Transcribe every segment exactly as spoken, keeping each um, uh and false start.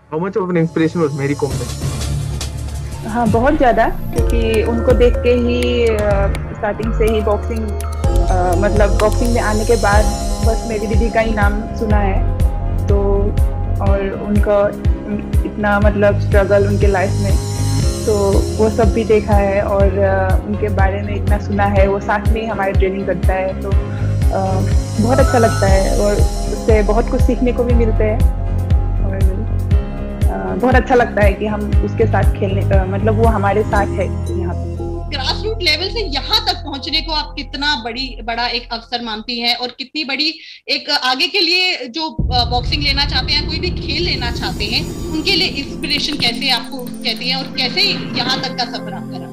How much of an inspiration was Mary Kom then? हाँ, बहुत ज्यादा, क्योंकि उनको देख के ही स्टार्टिंग से ही बॉक्सिंग, मतलब बॉक्सिंग में आने के बाद बस मेरी दीदी का ही नाम सुना है। तो और उनका उन- इतना मतलब स्ट्रगल उनके लाइफ में, तो वो सब भी देखा है और अ, उनके बारे में इतना सुना है। वो साथ में ही हमारी ट्रेनिंग करता है, तो अ, बहुत अच्छा लगता है और उससे बहुत कुछ सीखने को भी मिलते हैं। और अ, बहुत अच्छा लगता है कि हम उसके साथ खेलने, अ, मतलब वो हमारे साथ है यहाँ पे। ग्रास रूट लेवल से यहाँ तक पहुंचने को आप कितना बड़ी बड़ा एक अवसर मानती हैं, और कितनी बड़ी एक आगे के लिए जो बॉक्सिंग लेना चाहते हैं, कोई भी खेल लेना चाहते हैं, उनके लिए इंस्पिरेशन कैसे आपको कहती हैं, और कैसे यहाँ तक का सफर आप करा?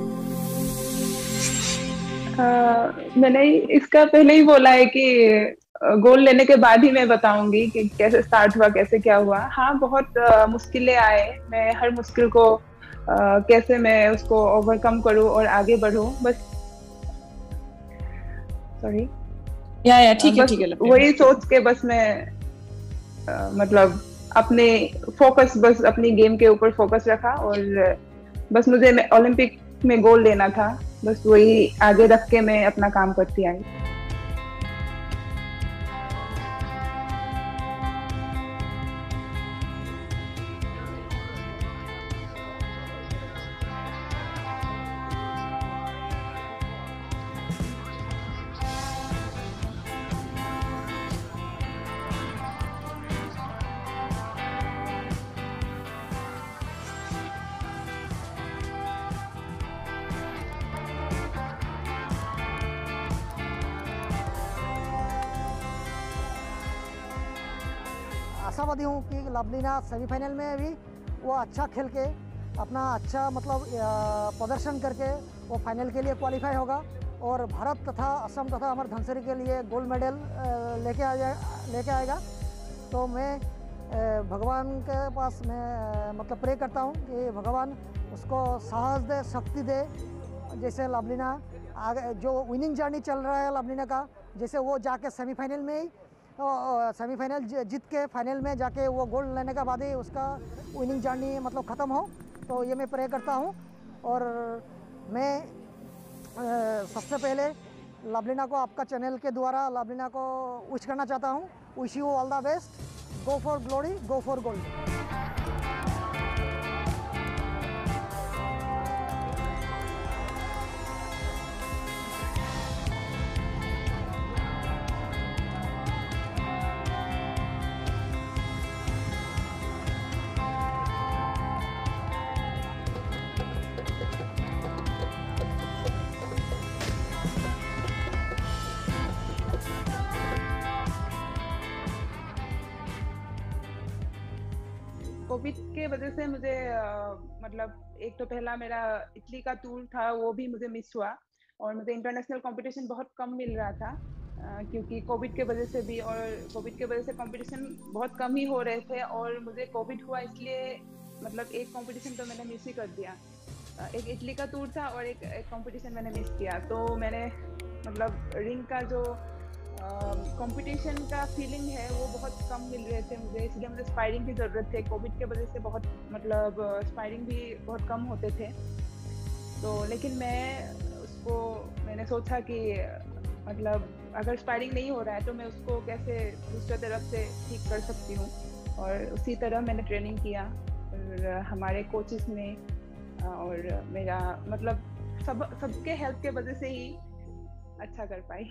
अ, मैंने इसका पहले ही बोला है कि गोल लेने के बाद ही मैं बताऊंगी कि कैसे स्टार्ट हुआ, कैसे क्या हुआ। हाँ, बहुत अ, मुश्किलें आए। मैं हर मुश्किल को अ, कैसे मैं उसको ओवरकम करूं और आगे बढ़ूं, बस। सॉरी। या या अ, ठीक है, बस ठीक है, लगे। वही सोच के बस मैं अ, मतलब अपने फोकस बस अपनी गेम के ऊपर फोकस रखा, और बस मुझे ओलंपिक में गोल्ड लेना था। बस वही आगे रख के मैं अपना काम करती आई। आशावादी हूँ कि लवलीना सेमीफाइनल में भी वो अच्छा खेल के अपना अच्छा मतलब अ, प्रदर्शन करके वो फाइनल के लिए क्वालिफाई होगा, और भारत तथा असम तथा अमर धनसिरी के लिए गोल्ड मेडल अ, लेके आ जाए लेके आएगा। तो मैं अ, भगवान के पास मैं अ, मतलब प्रे करता हूँ कि भगवान उसको साहस दे, शक्ति दे। जैसे लवलीना आगे जो विनिंग जर्नी चल रहा है लवलीना का, जैसे वो जाके सेमीफाइनल में ही सेमीफाइनल जीत के फाइनल में जाके वो गोल्ड लेने के बाद ही उसका विनिंग जर्नी मतलब ख़त्म हो। तो ये मैं प्रे करता हूँ। और मैं अ, सबसे पहले लवलीना को आपका चैनल के द्वारा लवलीना को विश करना चाहता हूँ। Wish you all the best. Go for glory, go for gold. Covid के वजह से मुझे अ, मतलब एक तो पहला मेरा इटली का टूर था, वो भी मुझे मिस हुआ। और मुझे इंटरनेशनल कंपटीशन बहुत कम मिल रहा था, अ, क्योंकि कोविड के वजह से भी, और कोविड के वजह से कंपटीशन बहुत कम ही हो रहे थे। और मुझे कोविड हुआ इसलिए मतलब एक कंपटीशन तो मैंने मिस ही कर दिया। अ, एक इटली का टूर था और एक, एक कंपटीशन मैंने मिस किया। तो मैंने मतलब रिंग का जो कंपटीशन का फीलिंग है वो बहुत कम मिल रहे थे मुझे, इसलिए मुझे स्पाइरिंग की जरूरत थी। कोविड के वजह से बहुत मतलब स्पाइरिंग भी बहुत कम होते थे। तो लेकिन मैं उसको मैंने सोचा कि मतलब अगर स्पाइरिंग नहीं हो रहा है तो मैं उसको कैसे दूसरे तरफ से ठीक कर सकती हूँ। और उसी तरह मैंने ट्रेनिंग किया, और हमारे कोचेस ने और मेरा मतलब सब सबके हेल्प के वजह से ही अच्छा कर पाई।